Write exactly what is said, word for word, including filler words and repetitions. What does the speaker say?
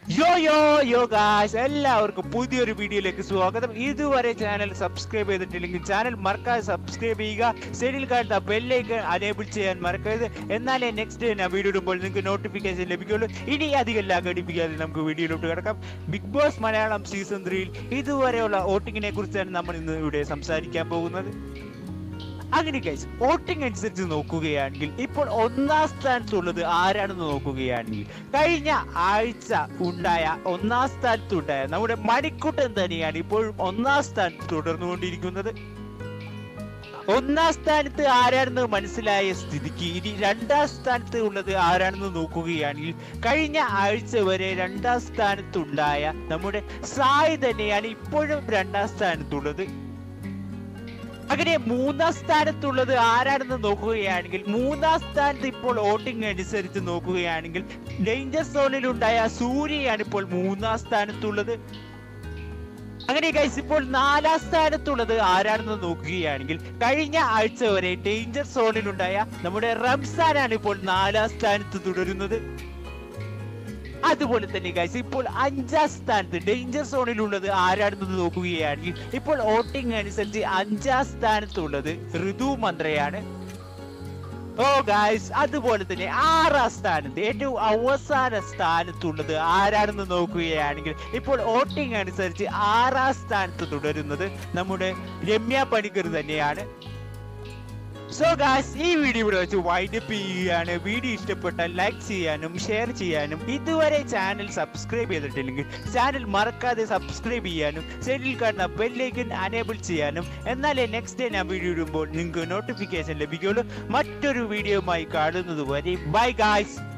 യോ യോ യോ ഗായ്സ്, എല്ലാവർക്കും പുതിയൊരു വീഡിയോയിലേക്ക് സ്വാഗതം. ഇതുവരെ ചാനൽ സബ്സ്ക്രൈബ് ചെയ്തിട്ടില്ലെങ്കിൽ ചാനൽ മറക്കാതെ സബ്സ്ക്രൈബ് ചെയ്യുക. സൈഡിൽ കാണുന്ന ബെല്ലൈക്കൺ അനേബിൾ ചെയ്യാൻ മറക്കരുത്. എന്നാലേ നെക്സ്റ്റ് ഞാൻ വീഡിയോ ഇടുമ്പോൾ നിങ്ങൾക്ക് നോട്ടിഫിക്കേഷൻ ലഭിക്കുള്ളൂ. ഇനി അധികം ലാഘടിപ്പിക്കാതെ നമുക്ക് വീഡിയോയിലോട്ട് കിടക്കാം. ബിഗ് ബോസ് മലയാളം സീസൺ ത്രീയിൽ ഇതുവരെയുള്ള വോട്ടിങ്ങിനെ കുറിച്ചാണ് നമ്മൾ ഇന്ന് ഇവിടെ സംസാരിക്കാൻ പോകുന്നത്. അങ്ങനെ ഗൈസ്, വോട്ടിംഗ് അനുസരിച്ച് നോക്കുകയാണെങ്കിൽ ഇപ്പോൾ ഒന്നാം സ്ഥാനത്തുള്ളത് ആരാണെന്ന് നോക്കുകയാണെങ്കിൽ കഴിഞ്ഞ ആഴ്ച ഉണ്ടായ ഒന്നാം സ്ഥാനത്തുണ്ടായ നമ്മുടെ മണിക്കുട്ടൻ തന്നെയാണ് ഇപ്പോഴും ഒന്നാം സ്ഥാനത്ത് തുടർന്നുകൊണ്ടിരിക്കുന്നത്. ഒന്നാം സ്ഥാനത്ത് ആരാണെന്ന് മനസ്സിലായ സ്ഥിതിക്ക് ഇനി രണ്ടാം സ്ഥാനത്ത് ഉള്ളത് ആരാണെന്ന് നോക്കുകയാണെങ്കിൽ കഴിഞ്ഞ ആഴ്ച വരെ രണ്ടാം സ്ഥാനത്തുണ്ടായ നമ്മുടെ സായി തന്നെയാണ് ഇപ്പോഴും രണ്ടാം സ്ഥാനത്തുള്ളത്. അങ്ങനെ മൂന്നാം സ്ഥാനത്തുള്ളത് ആരാണെന്ന് നോക്കുകയാണെങ്കിൽ മൂന്നാം സ്ഥാനത്ത് ഇപ്പോൾ വോട്ടിംഗ് അനുസരിച്ച് നോക്കുകയാണെങ്കിൽ ഡേഞ്ചർ സോണിൽ ഉണ്ടായ സൂര്യയാണ് ഇപ്പോൾ മൂന്നാം സ്ഥാനത്തുള്ളത്. അങ്ങനെ ഗൈസ്, ഇപ്പോൾ നാലാം സ്ഥാനത്തുള്ളത് ആരാണെന്ന് നോക്കുകയാണെങ്കിൽ കഴിഞ്ഞ ആഴ്ച വരെ ഡേഞ്ചർ സോണിലുണ്ടായ നമ്മുടെ റംസാനാണ് ഇപ്പോൾ നാലാം സ്ഥാനത്ത് തുടരുന്നത്. അതുപോലെ തന്നെ ഗൈസ്, ഇപ്പോൾ അഞ്ചാം സ്ഥാനത്ത് ഡേഞ്ചർ സോണിലുള്ളത് ആരാണെന്ന് നോക്കുകയാണെങ്കിൽ ഇപ്പോൾ വോട്ടിംഗ് അനുസരിച്ച് അഞ്ചാം സ്ഥാനത്തുള്ളത് ഋതു മന്ത്രയാണ്. ഓ ഗൈസ്, അതുപോലെ തന്നെ ആറാം സ്ഥാനത്ത് ഏറ്റവും അവസാന സ്ഥാനത്തുള്ളത് ആരാണെന്ന് നോക്കുകയാണെങ്കിൽ ഇപ്പോൾ വോട്ടിംഗ് അനുസരിച്ച് ആറാം സ്ഥാനത്ത് തുടരുന്നത് നമ്മുടെ രമ്യ പണിക്കർ തന്നെയാണ്. സോ ഗായ്സ്, ഈ വീഡിയോ ഇവിടെ വെച്ച് വൈൻഡപ്പ് ചെയ്യുകയാണ്. വീഡിയോ ഇഷ്ടപ്പെട്ടാൽ ലൈക്ക് ചെയ്യാനും ഷെയർ ചെയ്യാനും ഇതുവരെ ചാനൽ സബ്സ്ക്രൈബ് ചെയ്തിട്ടില്ലെങ്കിൽ ചാനൽ മറക്കാതെ സബ്സ്ക്രൈബ് ചെയ്യാനും സൈഡിൽ കാണുന്ന ബെല്ലൈക്കൺ അനേബിൾ ചെയ്യാനും എന്നാലേ നെക്സ്റ്റ് ഡേ ഞാൻ വീഡിയോ ഇടുമ്പോൾ നിങ്ങൾക്ക് നോട്ടിഫിക്കേഷൻ ലഭിക്കുള്ളൂ. മറ്റൊരു വീഡിയോയുമായി കാണുന്നത് വരെ ബൈ ഗായ്സ്.